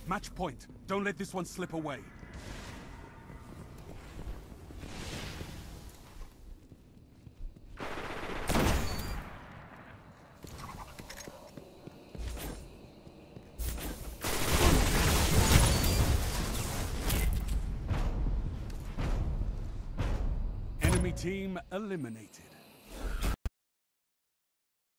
Match point. Don't let this one slip away. Enemy team eliminated.